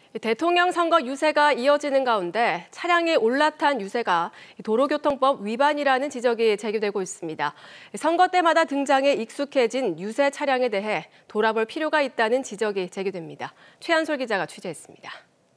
대통령 선거 유세가 이어지는 가운데 차량에 올라탄 유세가 도로교통법 위반이라는 지적이 제기되고 있습니다. 선거 때마다 등장해 익숙해진 유세 차량에 대해 돌아볼 필요가 있다는 지적이 제기됩니다. 최한솔 기자가 취재했습니다.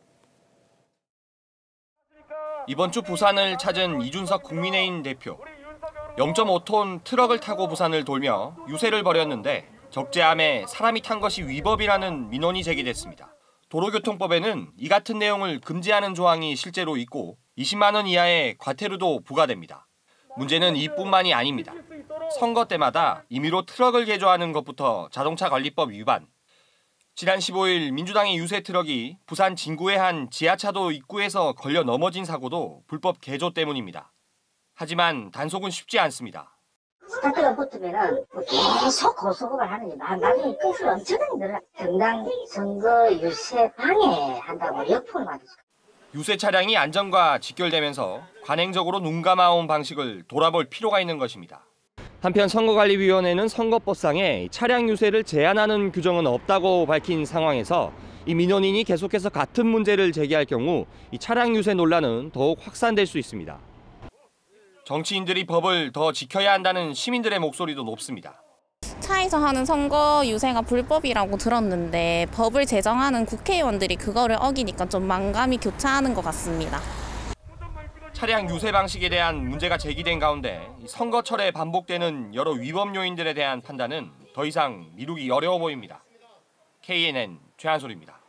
이번 주 부산을 찾은 이준석 국민의힘 대표. 0.5톤 트럭을 타고 부산을 돌며 유세를 벌였는데 적재함에 사람이 탄 것이 위법이라는 민원이 제기됐습니다. 도로교통법에는 이 같은 내용을 금지하는 조항이 실제로 있고 20만 원 이하의 과태료도 부과됩니다. 문제는 이뿐만이 아닙니다. 선거 때마다 임의로 트럭을 개조하는 것부터 자동차관리법 위반. 지난 15일 민주당의 유세 트럭이 부산 진구의 한 지하차도 입구에서 걸려 넘어진 사고도 불법 개조 때문입니다. 하지만 단속은 쉽지 않습니다. 스타트가 붙으면은 계속 고소고발 하는 게 나중에 끝을 엄청나게 늘어. 정당 선거 유세 방해한다고 역풍을 맞았어. 유세 차량이 안전과 직결되면서 관행적으로 눈 감아온 방식을 돌아볼 필요가 있는 것입니다. 한편 선거관리위원회는 선거법상에 차량 유세를 제한하는 규정은 없다고 밝힌 상황에서 이 민원인이 계속해서 같은 문제를 제기할 경우 이 차량 유세 논란은 더욱 확산될 수 있습니다. 정치인들이 법을 더 지켜야 한다는 시민들의 목소리도 높습니다. 차에서 하는 선거 유세가 불법이라고 들었는데 법을 제정하는 국회의원들이 그거를 어기니까 좀 만감이 교차하는 것 같습니다. 차량 유세 방식에 대한 문제가 제기된 가운데 선거철에 반복되는 여러 위법 요인들에 대한 판단은 더 이상 미루기 어려워 보입니다. KNN 최한솔입니다.